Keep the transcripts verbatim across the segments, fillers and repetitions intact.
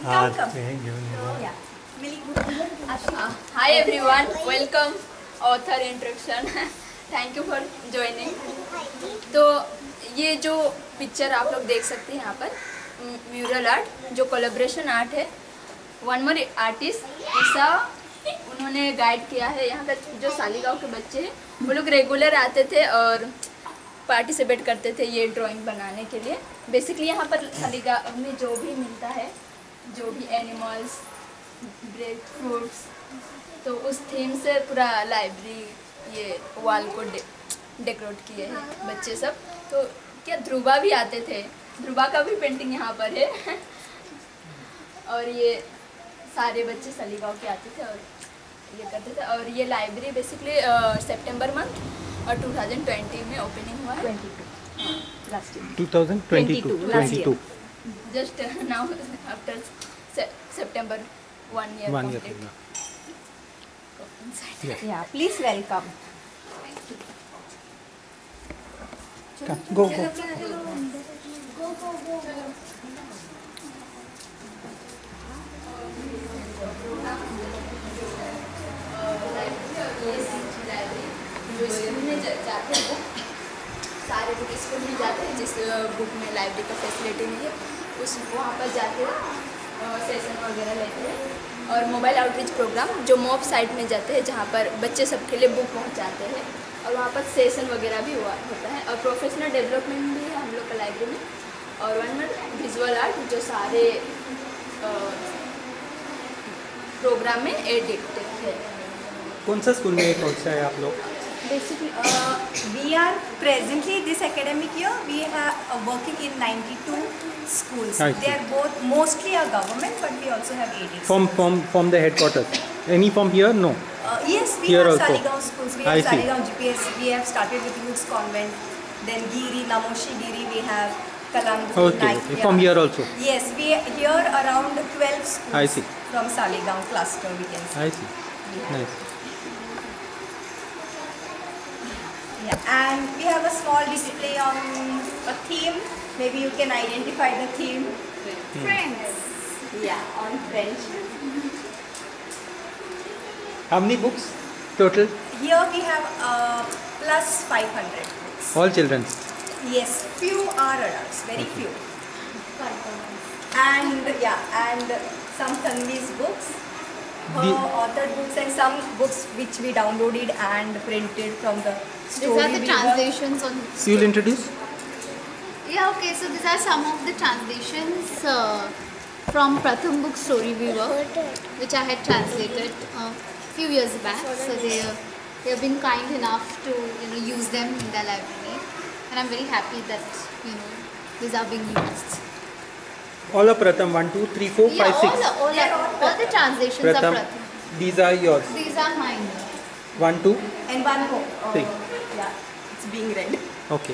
Come, come. Yeah. Hi everyone, welcome author introduction. Thank you for joining. तो ये जो picture आप लोग देख सकते हैं यहाँ पर म्यूरल आर्ट जो कोलैबोरेशन आर्ट है, वन मोर आर्टिस्ट ईसा उन्होंने गाइड किया है। यहाँ पर जो सालीगांव के बच्चे हैं वो लोग रेगुलर आते थे और पार्टिसिपेट करते थे ये ड्राइंग बनाने के लिए। बेसिकली यहाँ पर सालीगांव में जो भी मिलता है, जो भी एनिमल्स, ब्रेड फ्रूट्स, तो उस थीम से पूरा लाइब्रेरी ये वॉल को डे, डेकोरेट किए हैं बच्चे सब। तो क्या ध्रुवा भी आते थे, ध्रुवा का भी पेंटिंग यहाँ पर है। और ये सारे बच्चे सालीगांव के आते थे और ये करते थे। और ये लाइब्रेरी बेसिकली सितंबर मंथ और टू थाउजेंड ट्वेंटी में ओपनिंग हुआ है। Last year two thousand twenty two just now after September one year one complete. year Yeah. Yeah, please welcome. go go Go go go. School में जाते हैं book, सारे book school में जाते हैं जिस बुक में लाइब्रेरी का फैसिलिटी नहीं है उस वहाँ पर जाके सेशन वगैरह लेते हैं। और मोबाइल आउटरीच प्रोग्राम जो मॉब साइट में जाते हैं जहाँ पर बच्चे सबके लिए बुक पहुँचाते हैं और वहाँ पर सेशन वगैरह भी हुआ होता है। और प्रोफेशनल डेवलपमेंट भी है हम लोग का लाइब्रेरी में। और वन मिनट विजुअल आर्ट जो सारे प्रोग्राम में एडिट है। कौन सा स्कूल में पहुँचा है आप लोग? Basically, uh, we are presently this academic year we are uh, working in ninety-two schools. They are both mostly a government, but we also have eighty. From from from the headquarters. Any from here? No. Uh, yes, we here have also. Saligao schools. We have Saligao G P S. We have started with Youth's Convent. Then Giri, Namoshi Giri. We have Kalangu. Okay. okay. From here also. Yes, we here around twelve schools. I see. From Saligao cluster, we can see. I see. Yeah. Nice. Yeah, and we have a small display on a theme. Maybe you can identify the theme. Hmm. Friends. Yeah, on French. How many books total? Here we have uh, plus five hundred books. All children. Yes, few are adults, very Okay. few. And yeah, and some Tanvi's books. Her The authored books and some books which we downloaded and printed from the story. These are the weaver. translations on. you will introduce? Yeah, okay. So these are some of the translations uh, from Pratham Book Story Weaver, which I had translated a uh, few years back. So they uh, they have been kind enough to you know use them in their library, and I'm very happy that you know these are being used. All of Pratham one, two, three, four, Yeah, five, all, six. all, They are all, all all the translations Pratham. are Pratham. These are yours. These are mine. One, two, And one more. Oh, three. yeah, it's being read. Okay.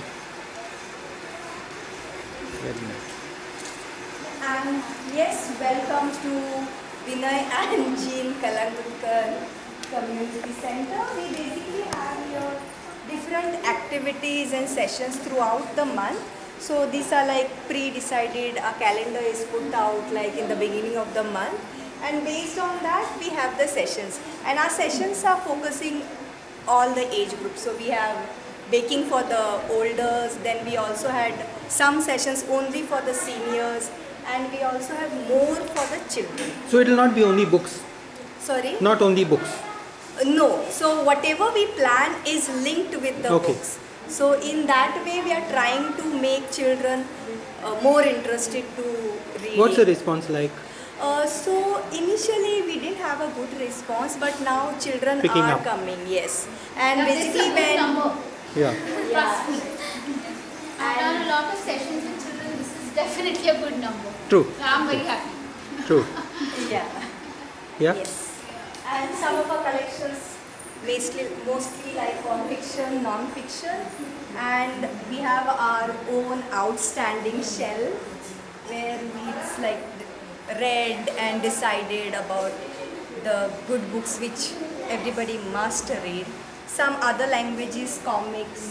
Very nice. And yes, welcome to Vinay and Jean Kalangurkar Community Center. We basically have here different activities and sessions throughout the month. So these are like pre-decided, a calendar is put out like in the beginning of the month. And based on that, we have the sessions. And our sessions are focusing all the age groups. So we have baking for the elders, then we also had some sessions only for the seniors, and we also have more for the children. So it will not be only books. Sorry? Not only books. Uh, No. So whatever we plan is linked with the Okay. books. So in that way, we are trying to make children uh, more interested to read. What's the response like? Uh, so initially we didn't have a good response, but now children Picking are up. coming. Yes, and Yeah, this is basically a good when number. Yeah. yeah, I've done a lot of sessions with children. This is definitely a good number. True. So I'm very happy. True. yeah, Yeah. yes, and some of our collections mostly mostly like non-fiction, non-fiction, and we have our own outstanding shelf where it's like read and decided about the good books which everybody must read. Some other languages, comics.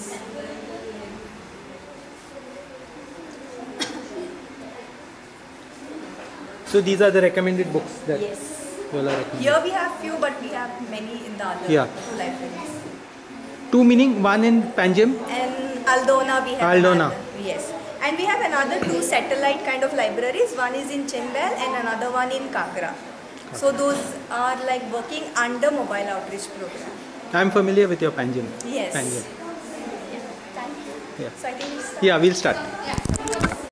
So these are the recommended books that Yes. you all are recommending. Here we have few, but we have many in the other Yeah. two libraries. Two meaning, one in Panjim. And Aldona we have Aldona. another. Yes. And we have another two satellite kind of libraries. One is in Chimbel and another one in Kakra. So those are like working under mobile outreach program. I'm familiar with your Panjim. Yes. Panjim. Yeah. Thank you. Yeah. So I think it's Yeah, we'll start. Yeah.